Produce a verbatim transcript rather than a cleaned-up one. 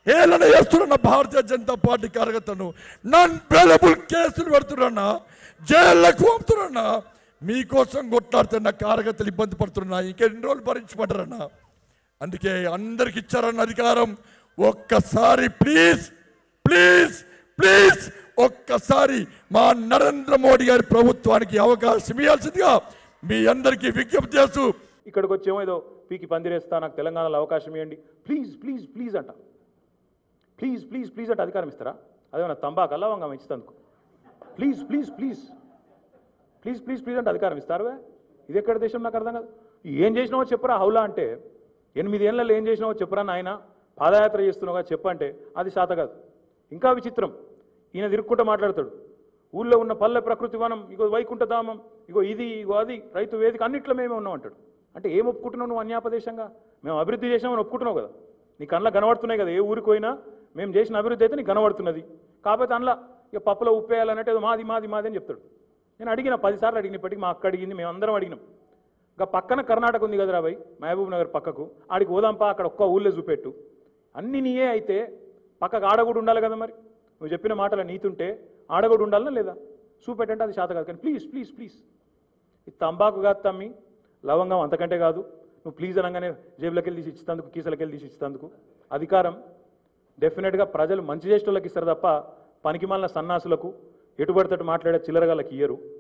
హేళన చేస్తున్న భారతీయ జనతా పార్టీ కార్యకర్తలను నాన్ బెయిలబుల్ కేసులు పెడుతున్నా, జైళ్లకు పంపుతున్నా, మీకోసం కొట్లాడుతున్న కార్యకర్తలు ఇబ్బంది పడుతున్నా, ఇంకెన్ని రోజులు భరించమంటారన్నా? అందుకే అందరికి ఇచ్చారన్న అధికారం. ఒక్కసారి ప్లీజ్ ప్లీజ్ ప్లీజ్ ఒక్కసారి మా నరేంద్ర మోడీ గారి ప్రభుత్వానికి అవకాశం ఇవ్వాల్సిందిగా మీ అందరికీ విజ్ఞప్తి చేస్తూ, ఇక్కడికి వచ్చేమో ఏదో పీకి పందిరేస్తా, నాకు తెలంగాణలో అవకాశం ఇవ్వండి, ప్లీజ్ ప్లీజ్ ప్లీజ్ అంట, ప్లీజ్ ప్లీజ్ ప్లీజ్ అంటే అధికారం ఇస్తారా? అదేమన్నా తంబాకు అల్లవంగా ఇచ్చినందుకు please please please please please please అంటే అధికారం ఇస్తారువే? ఇది ఎక్కడ దేశం నాకు అర్థం కాదు. ఏం చేసినావో చెప్పరా హౌలా అంటే, ఎనిమిది ఏళ్ళలో ఏం చేసినావో చెప్పరా నాయన, పాదయాత్ర చేస్తున్నావుగా చెప్పంటే అది శాత కాదు. ఇంకా విచిత్రం, ఈయన తిరుక్కుంటూ మాట్లాడతాడు, ఊళ్ళో ఉన్న పల్లె ప్రకృతి వనం, ఇగో వైకుంఠధామం, ఇగో ఇది ఇగో అది, రైతు వేదిక, అన్నిట్లో మేమే ఉన్నాం అంటాడు. అంటే ఏం ఒప్పుకుంటున్నావు నువ్వు అన్యాపదేశంగా? మేము అభివృద్ధి చేసామని ఒప్పుకుంటున్నావు కదా, నీ కళ్ళ కనబడుతున్నాయి కదా, ఏ ఊరికి పోయినా మేము చేసిన అభివృద్ధి అయితే నీకు కనబడుతున్నది. కాకపోతే అందులో ఇక పప్పులో ఉప్పేయాలన్నట్టు ఏదో మాది మాది మాది అని చెప్తాడు. నేను అడిగిన పదిసార్లు అడిగినప్పటికీ మా అక్క అడిగింది, మేము అందరం అడిగినాం. ఇంకా పక్కన కర్ణాటక ఉంది కదరా భయ్, మహబూబ్ నగర్ పక్కకు, ఆడికి పోదాంపా, అక్కడ ఒక్క ఊళ్ళో చూపెట్టు. అన్నీ నీయే అయితే పక్కకు ఆడగూడు ఉండాలి కదా, మరి నువ్వు చెప్పిన మాటల నీతుంటే ఆడగూడు ఉండాలనా లేదా? చూపెట్టంటే అది శాత కాదు. కానీ ప్లీజ్ ప్లీజ్ ప్లీజ్ ఇది తంబాకు కాదు తమ్మి, లవంగం అంతకంటే కాదు. నువ్వు ప్లీజ్ అనగానే జేబులకి వెళ్ళి తీసి ఇచ్చేందుకు, కీసలకి వెళ్ళి తీసి ఇచ్చేందుకు అధికారం డెఫినెట్గా ప్రజలు మంచి చేసేటోళ్ళకి ఇస్తారు తప్ప పనికి మాలిన సన్నాసులకు, ఎటుబడితట్టు మాట్లాడే చిల్లరగాళ్ళకి ఇయ్యరు.